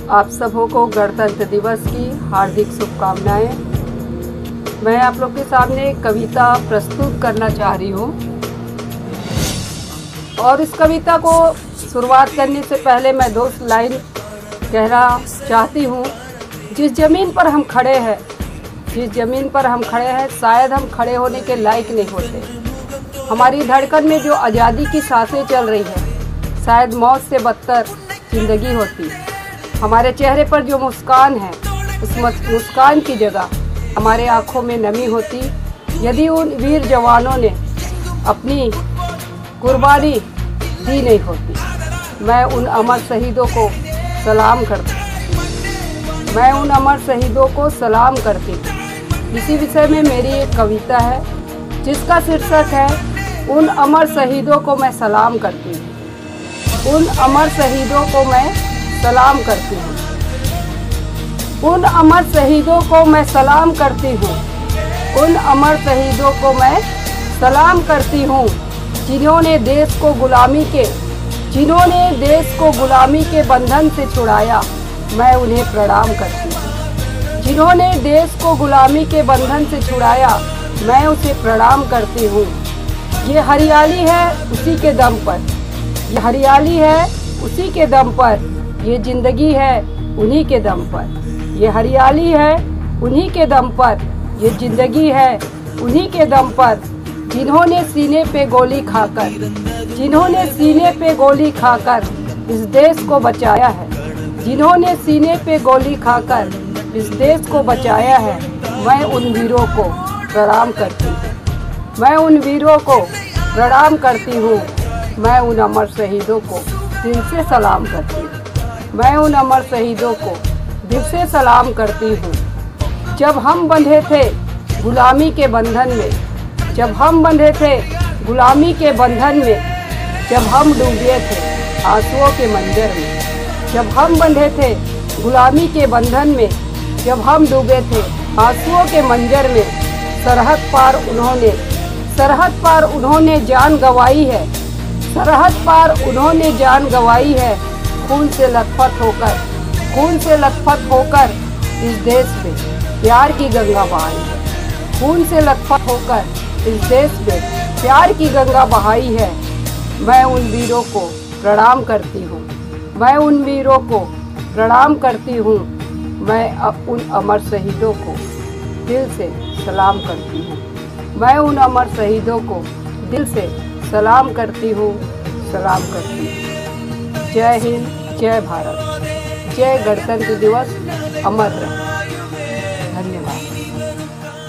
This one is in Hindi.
आप सबों को गणतंत्र दिवस की हार्दिक शुभकामनाएं। मैं आप लोग के सामने एक कविता प्रस्तुत करना चाह रही हूँ और इस कविता को शुरुआत करने से पहले मैं 2 लाइन कहना चाहती हूँ। जिस ज़मीन पर हम खड़े हैं, शायद हम खड़े होने के लायक नहीं होते। हमारी धड़कन में जो आज़ादी की सांसें चल रही है, शायद मौत से बदतर ज़िंदगी होती। हमारे चेहरे पर जो मुस्कान है, उस मुस्कान की जगह हमारे आँखों में नमी होती यदि उन वीर जवानों ने अपनी कुर्बानी दी नहीं होती। मैं उन अमर शहीदों को सलाम करती हूँ। इसी विषय में मेरी एक कविता है जिसका शीर्षक है उन अमर शहीदों को मैं सलाम करती हूँ। उन अमर शहीदों को मैं सलाम करती हूँ। उन अमर शहीदों को मैं सलाम करती हूँ। उन अमर शहीदों को मैं सलाम करती हूँ जिन्होंने देश को गुलामी के बंधन से छुड़ाया। मैं उन्हें प्रणाम करती हूँ। जिन्होंने देश को गुलामी के बंधन से छुड़ाया, मैं उसे प्रणाम करती हूँ। ये हरियाली है उसी के दम पर, ये हरियाली है उसी के दम पर, ये जिंदगी है उन्हीं के दम पर। ये हरियाली है उन्हीं के दम पर, ये जिंदगी है उन्हीं के दम पर। जिन्होंने सीने पे गोली खाकर इस देश को बचाया है, जिन्होंने सीने पे गोली खाकर इस देश को बचाया है। मैं उन वीरों को प्रणाम करती हूँ। मैं उन वीरों को प्रणाम करती हूँ। मैं उन अमर शहीदों को दिल से सलाम करती हूँ। मैं उन अमर शहीदों को दिल से सलाम करती हूँ। जब हम बंधे थे गुलामी के बंधन में, जब हम बंधे थे गुलामी के बंधन में, जब हम डूबे थे आंसुओं के मंजर में, जब हम बंधे थे गुलामी के बंधन में, जब हम डूबे थे आंसुओं के मंजर में, सरहद पार उन्होंने जान गंवाई है, सरहद पार उन्होंने जान गंवाई है। खून से लथपथ होकर इस देश पे प्यार की गंगा बहाई है। खून से लथपथ होकर इस देश पे प्यार की गंगा बहाई है। मैं उन वीरों को प्रणाम करती हूँ। मैं उन वीरों को प्रणाम करती हूँ। मैं उन अमर शहीदों को दिल से सलाम करती हूँ। मैं उन अमर शहीदों को दिल से सलाम करती हूँ। जय हिंद, जय भारत, जय गणतंत्र दिवस अमर रहे। धन्यवाद।